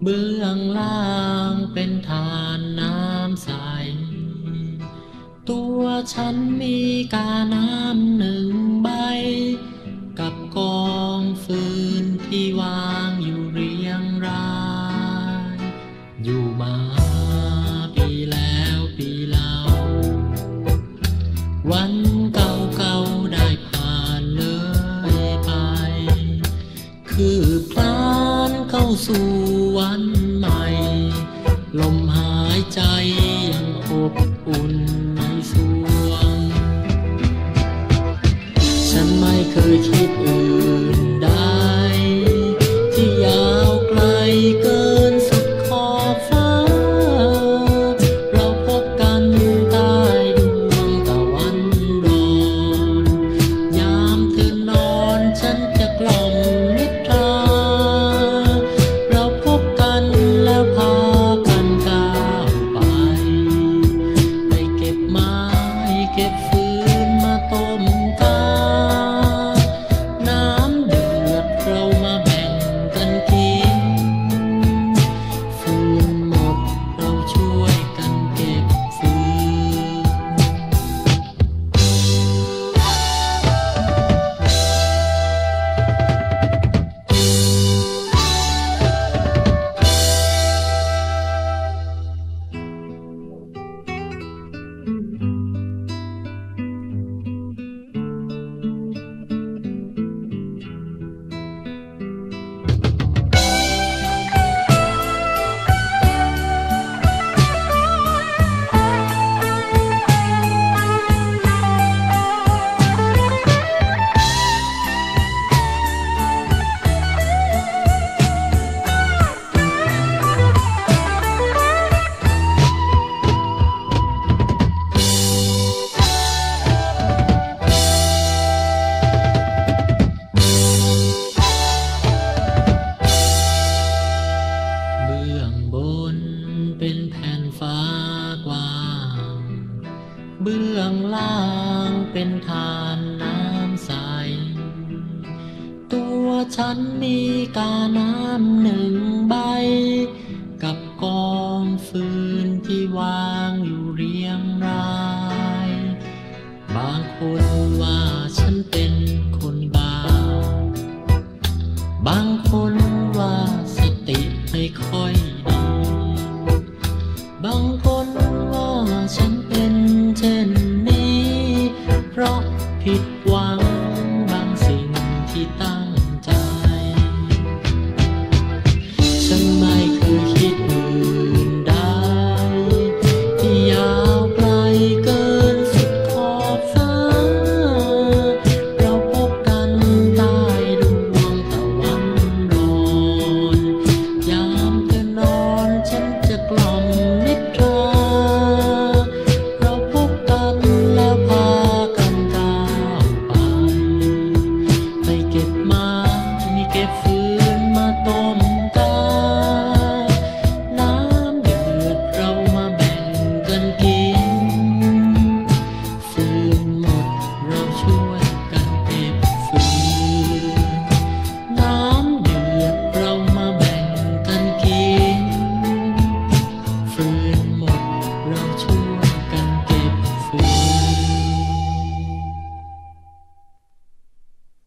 เบื้องล่างเป็นทานน้ำใสตัวฉันมีกาน้ำหนึ่งใบกับกองฟืนที่วางอยู่เรียงรายอยู่มาปีแล้วปีเล่าวันเก่าๆได้ผ่านเลยไปคืบคลานเข้าสู่วันใหม่ลมหายใจยังอบอุ่นในสวงฉันไม่เคยคิดอื่นใดที่ยาวไกลเกินสุดขอบฟ้าเราพบกันใต้ดวงตะวันรอนยามเธอนอนฉันจะกล่อมนิทราเราพบกันแล้วพากันก้าวไปไปเก็บไม้เก็บฟืนมาต้มกาน้ำเดือดเรามาแบ่งกันกินฟืนหมดเราช่วยกันเก็บฟืนเบื้องบนเป็นแผ่นฟ้ากว้างเบื้องล่างเป็นทานน้ำใสตัวฉันมีกาน้ำหนึ่งใบกับกองฟืนที่วางอยู่เรียงรายบางคนว่าฉันเป็นคนบ้าบางคนว่าสติไม่ค่อย